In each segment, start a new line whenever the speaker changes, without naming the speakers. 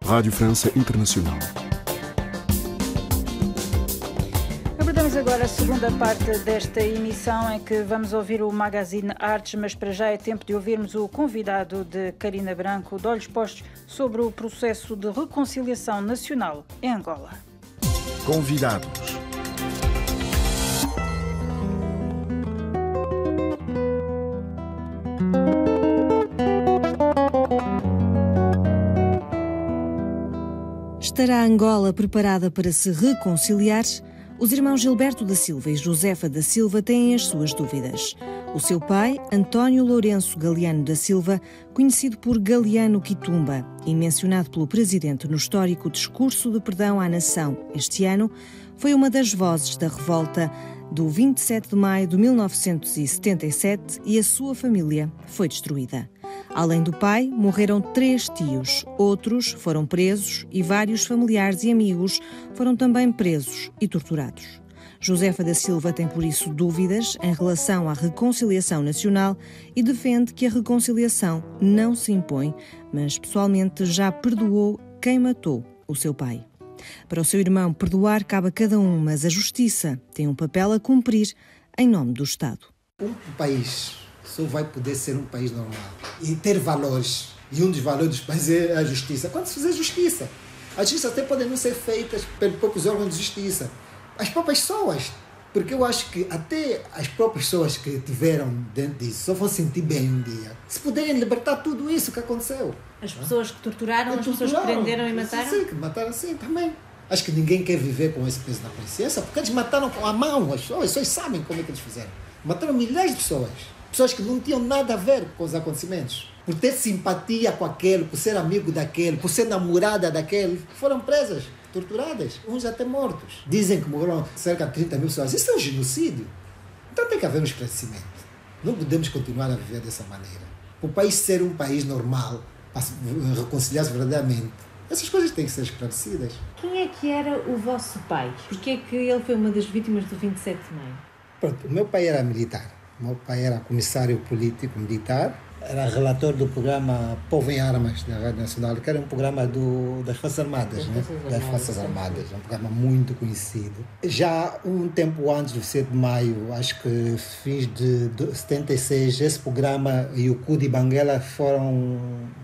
Rádio França Internacional.
Abordamos agora a segunda parte desta emissão em que vamos ouvir o Magazine Artes, mas para já é tempo de ouvirmos o convidado de Carina Branco, de Olhos Postos, sobre o processo de reconciliação nacional em Angola.
Convidados.
Estará Angola preparada para se reconciliar? Os irmãos Gilberto da Silva e Josefa da Silva têm as suas dúvidas. O seu pai, António Lourenço Galeano da Silva, conhecido por Galeano Quitumba e mencionado pelo presidente no histórico Discurso de Perdão à Nação este ano, foi uma das vozes da revolta do 27 de maio de 1977 e a sua família foi destruída. Além do pai, morreram 3 tios, outros foram presos e vários familiares e amigos foram também presos e torturados. Josefa da Silva tem, por isso, dúvidas em relação à reconciliação nacional e defende que a reconciliação não se impõe, mas pessoalmente já perdoou quem matou o seu pai. Para o seu irmão, perdoar cabe a cada um, mas a justiça tem um papel a cumprir em nome do Estado.
Um país só vai poder ser um país normal e ter valores. E um dos valores do país é a justiça. Quando se fizer justiça, a justiça até pode não ser feita pelos próprios órgãos de justiça, as próprias pessoas. Porque eu acho que até as próprias pessoas que tiveram dentro disso só vão sentir bem um dia. Se puderem libertar tudo isso que aconteceu.
As pessoas que torturaram, as pessoas que prenderam e mataram?
Sim, que mataram sim também. Acho que ninguém quer viver com esse peso na consciência, porque eles mataram com a mão as pessoas sabem como é que eles fizeram. Mataram milhares de pessoas. Pessoas que não tinham nada a ver com os acontecimentos. Por ter simpatia com aquele, por ser amigo daquele, por ser namorada daquele, foram presas, torturadas, uns até mortos. Dizem que morreram cerca de 30 mil pessoas. Isso é um genocídio. Então tem que haver um esclarecimento. Não podemos continuar a viver dessa maneira. Para o país ser um país normal, para reconciliar-se verdadeiramente, essas coisas têm que ser esclarecidas.
Quem é que era o vosso pai? Porquê é que ele foi uma das vítimas do 27 de maio?
Pronto, o meu pai era militar. O meu pai era comissário político militar. Era relator do programa Povo em Armas da Rádio Nacional, que era um programa das Forças Armadas, das Forças Armadas, um programa muito conhecido. Já um tempo antes do 7 de maio, acho que fins de 76, esse programa e o CUD de Banguela foram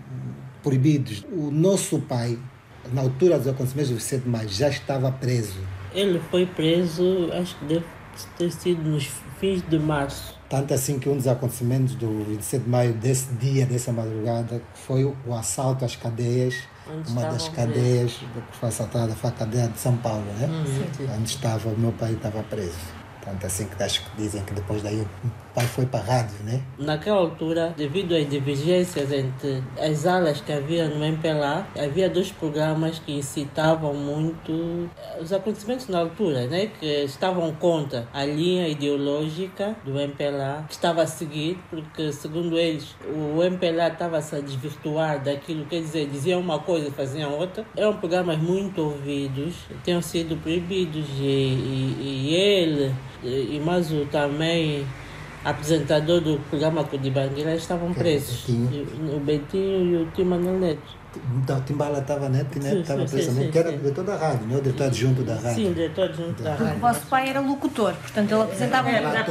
proibidos. O nosso pai, na altura dos acontecimentos do 7 de maio, já estava preso.
Ele foi preso, acho que deve ter sido nos fins de março.
Tanto assim que um dos acontecimentos do 27 de maio, desse dia, dessa madrugada, foi o assalto às cadeias. Uma das cadeias que foi assaltada foi a cadeia de São Paulo, né? Onde estava, o meu pai estava preso. Tanto assim que acho que dizem que depois daí o pai foi para a rádio, né?
Naquela altura, devido às divergências entre as alas que havia no MPLA, havia 2 programas que incitavam muito os acontecimentos na altura, né? Que estavam contra a linha ideológica do MPLA, que estava a seguir, porque, segundo eles, o MPLA estava-se a desvirtuar daquilo, quer dizer, diziam uma coisa e faziam outra. Eram programas muito ouvidos, tinham sido proibidos e ele e mais o também apresentador do programa CUD de Banguela estavam presos. O Betinho e o Tio Manuel Neto.
Então, o Timbala estava preso também, que era o diretor da rádio, não é o diretor adjunto da rádio.
Sim, o diretor adjunto da rádio.
O vosso pai era locutor, portanto ele apresentava...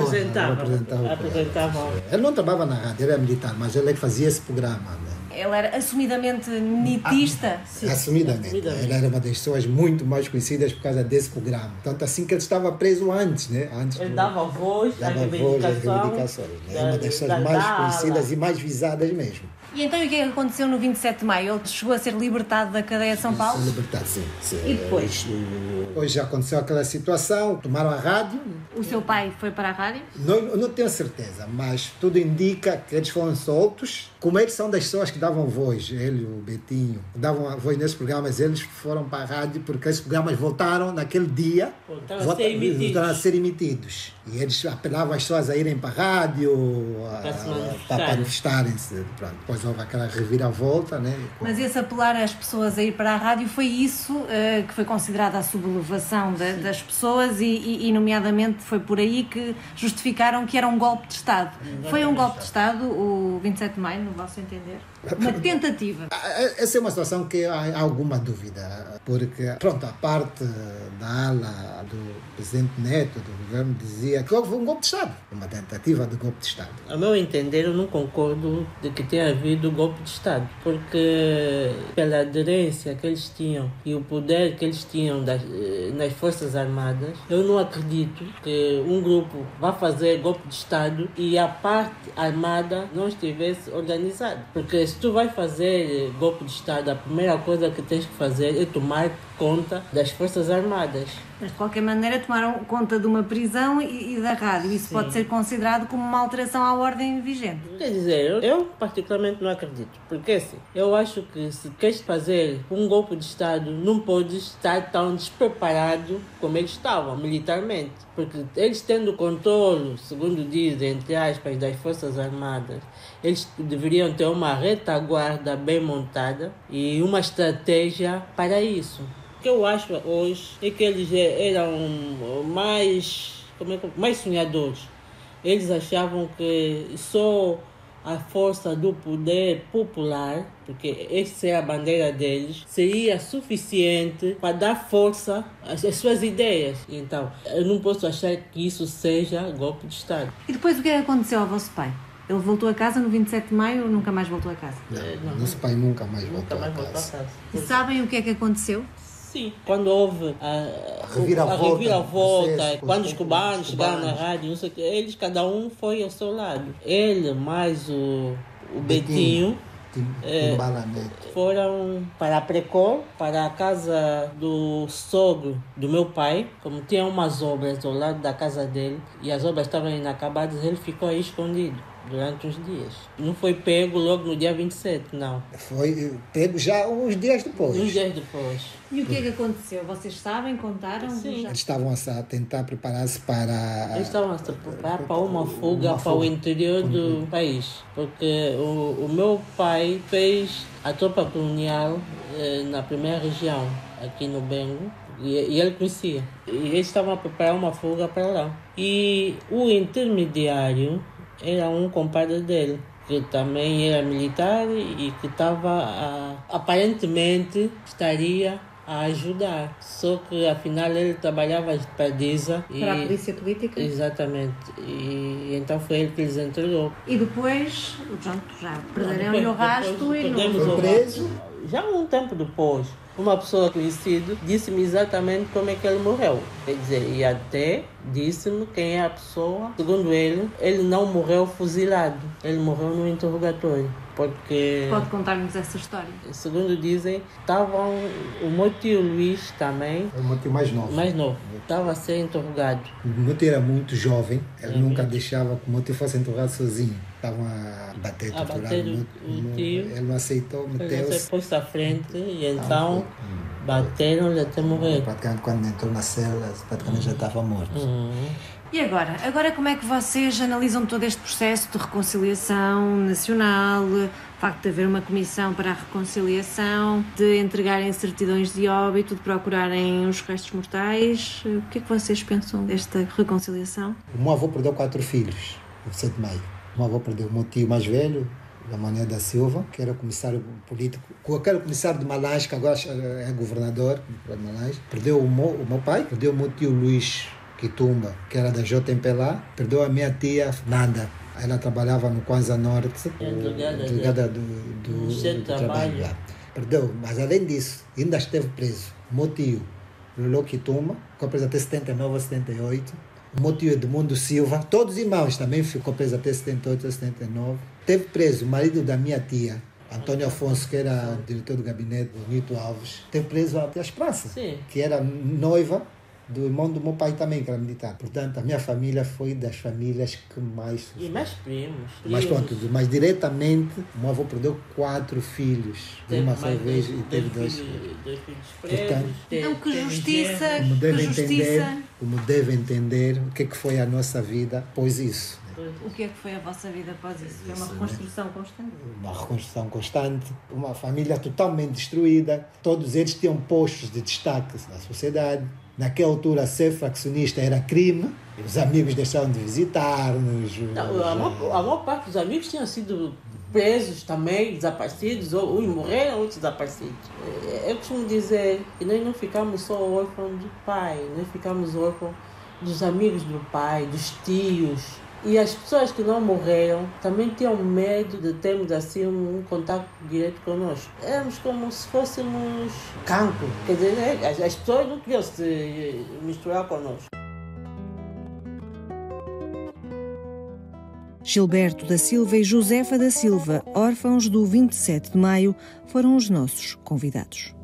Apresentava.
Ele não trabalhava na rádio, ele era militar, mas ele é que fazia esse programa, né?
Ele era assumidamente nitista?
Assumidamente. Ele era uma das pessoas muito mais conhecidas por causa desse programa. Tanto assim que ele estava preso antes, né?
Ele dava voz às reivindicações.
Né? É uma das pessoas mais conhecidas e mais visadas mesmo.
E então o que é que aconteceu no 27 de maio? Ele chegou a ser libertado da cadeia de São Paulo?
Libertado, sim.
E depois?
Hoje aconteceu aquela situação, tomaram a rádio.
O seu pai foi para a rádio?
Não tenho certeza, mas tudo indica que eles foram soltos. Como eles são das pessoas que davam voz, ele e o Betinho, davam a voz nesses programas, eles foram para a rádio porque esses programas voltaram naquele dia, voltaram a ser emitidos. E eles apelavam as pessoas a irem para a rádio, para manifestarem-se. Depois houve aquela reviravolta, né?
Mas esse apelar as pessoas a ir para a rádio foi isso que foi considerada a sublevação das pessoas e nomeadamente foi por aí que justificaram que era um golpe de Estado. Foi um golpe de Estado o 27 de maio, no vosso entender? Uma tentativa.
Essa é uma situação que há alguma dúvida, porque, pronto, a parte da ala do presidente Neto, do governo, dizia que houve um golpe de Estado, uma tentativa de golpe de Estado.
A meu entender, eu não concordo de que tenha havido golpe de Estado, porque pela aderência que eles tinham e o poder que eles tinham nas Forças Armadas, eu não acredito que um grupo vá fazer golpe de Estado e a parte armada não estivesse organizada. Porque se tu vai fazer golpe de Estado, a primeira coisa que tens que fazer é tomar conta das Forças Armadas.
Mas, de qualquer maneira, tomaram conta de uma prisão e da rádio. Isso pode ser considerado como uma alteração à ordem vigente.
Quer dizer, eu particularmente não acredito. Porque assim, eu acho que se queres fazer um golpe de Estado, não podes estar tão despreparado como eles estavam, militarmente. Porque eles tendo controle, segundo dizem, entre aspas, das Forças Armadas, eles deveriam ter uma retaguarda bem montada e uma estratégia para isso. O que eu acho hoje é que eles eram mais sonhadores. Eles achavam que só a força do poder popular, porque essa é a bandeira deles, seria suficiente para dar força às suas ideias. Então, eu não posso achar que isso seja golpe de Estado.
E depois o que aconteceu ao vosso pai? Ele voltou a casa no 27 de maio ou nunca mais voltou a casa?
Não, nosso pai nunca mais voltou a casa.
E sabem o que é que aconteceu?
Sim, quando houve a reviravolta, quando os cubanos chegaram na rádio, não sei o que, eles, cada um foi ao seu lado. Ele mais o Betinho foram para a Precol, para a casa do sogro do meu pai, como tinha umas obras ao lado da casa dele, e as obras estavam inacabadas, ele ficou aí escondido durante uns dias. Não foi pego logo no dia 27, não.
Foi pego já uns dias depois.
Uns dias depois.
E o que é que aconteceu? Vocês sabem? Contaram?
Sim.
Eles estavam a tentar preparar-se para...
Eles estavam a se preparar para uma fuga para o interior do país. Porque o meu pai fez a tropa colonial na primeira região, aqui no Bengo. E ele conhecia. E eles estavam a preparar uma fuga para lá. E o intermediário era um compadre dele, que também era militar e que estava, aparentemente, estaria a ajudar. Só que, afinal, ele trabalhava para a DISA.
Para a polícia política?
Exatamente. E então foi ele que lhes entregou.
E depois, já perderam o rastro e não
foi preso.
Já um tempo depois, uma pessoa conhecida disse-me exatamente como é que ele morreu. Quer dizer, e até disse-me quem é a pessoa. Segundo ele não morreu fuzilado. Ele morreu no interrogatório. Porque...
Pode contar-nos essa história?
Segundo dizem, estavam... O meu tio Luís também...
O meu tio mais novo.
Estava a ser interrogado.
O meu tio era muito jovem. Ele nunca deixava que o meu tio fosse interrogado sozinho. Estavam a torturar
o tio.
Ele não aceitou, meteu-se.
Ele pôs-se à frente e então bateram-lhe até morrer.
Praticamente quando entrou na cela, praticamente já estava morto.
E agora? Agora como é que vocês analisam todo este processo de reconciliação nacional, o facto de haver uma comissão para a reconciliação, de entregarem certidões de óbito, de procurarem os restos mortais? O que é que vocês pensam desta reconciliação?
O meu avô perdeu 4 filhos, no 7 de maio. O meu avô perdeu o meu tio mais velho, Manuel da Silva, que era comissário político, aquele comissário de Malange, que agora é governador de Malange. Perdeu o meu pai, perdeu o meu tio Luís Quitumba, que era da JMPLA, perdeu a minha tia Nanda. Ela trabalhava no Kwanza Norte, delegada do trabalho. Perdeu, mas além disso, ainda esteve preso. O meu tio Lolo Quitumba, ficou preso até 79 ou 78. O meu tio Edmundo Silva, todos os irmãos também ficou preso até 78 ou 79. Teve preso o marido da minha tia, Antônio Afonso, que era diretor do gabinete do Nito Alves. Teve preso a Esperança, que era noiva do irmão do meu pai também, que era militar. Portanto, a minha família foi das famílias que mais sofreu.
E mais primos.
Mas diretamente, o meu avô perdeu 4 filhos de uma só vez e teve 2 filhos.
Portanto,
então, que justiça,
como deve entender o que foi a nossa vida após isso.
O que é que foi a vossa vida após isso? Foi uma reconstrução constante?
Uma reconstrução constante, uma família totalmente destruída. Todos eles tinham postos de destaque na sociedade. Naquela altura, ser faccionista era crime. Os amigos deixaram de visitar-nos.
A maior parte dos amigos tinham sido presos também, desaparecidos, uns morreram, outros desaparecidos. Eu costumo dizer que nós não ficamos só órfãos do pai, nós ficamos órfãos dos amigos do pai, dos tios. E as pessoas que não morreram também tinham medo de termos assim um contato direto conosco. Éramos como se fôssemos cancro. Quer dizer, as pessoas não queriam se misturar conosco.
Gilberto da Silva e Josefa da Silva, órfãos do 27 de maio, foram os nossos convidados.